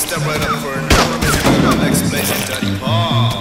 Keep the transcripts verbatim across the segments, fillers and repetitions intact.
step right up for another visit to our next place in Daddy Paul.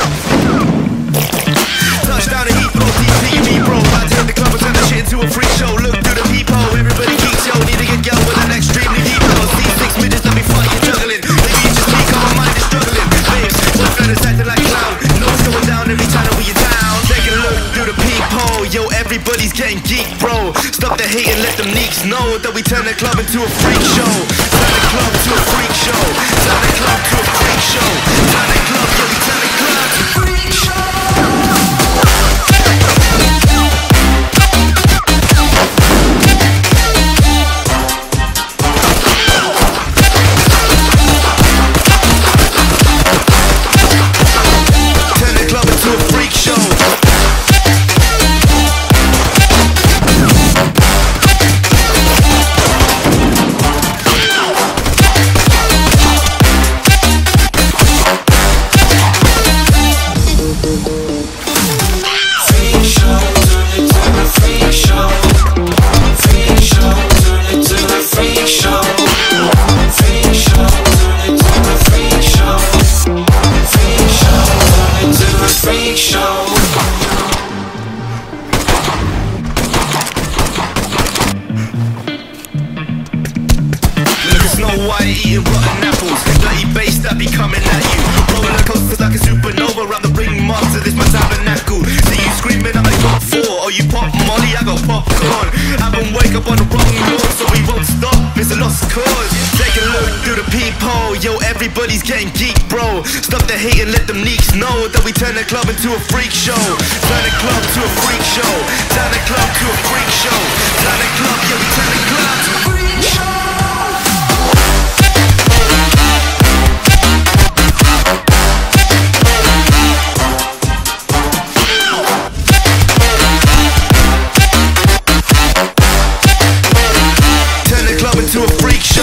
Touchdown and Heathrow, D P and me, bro. About to hit the club and turn that shit into a freak show. Look through the peephole, everybody geeks, yo. Need to get girl with an extremely deep nose. These six midgets that be fucking juggling. Maybe you just peek on my mind is struggling. Babes, one friend is acting like clown. Nose going down every time that we are down. Take a look through the peephole, yo. Everybody's getting geek, bro. Stop the hate and let them neeks know that we turn the club into a freak show. Turn the club to a freak show. Turn the club to a freak show. Turn the club, yo, we turn the club to a freak show. Eating rotten apples, dirty bass that be coming at you. Rolling the coasters like a supernova around the ring marks of this my tabernacle. See you screaming, I'm like pop four. Oh, you pop Molly, I got popcorn. I been wake up on the wrong lawn, so we won't stop, it's a lost cause. Take a look through the peephole, yo, everybody's getting geek, bro. Stop the hate and let them neeks know that we turn the club into a freak show. Turn the club to a freak show. Turn the club to a freak show. Turn the club, yo, we turn the club to a freak show. To a freak show.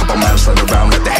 couple miles, slide around, let the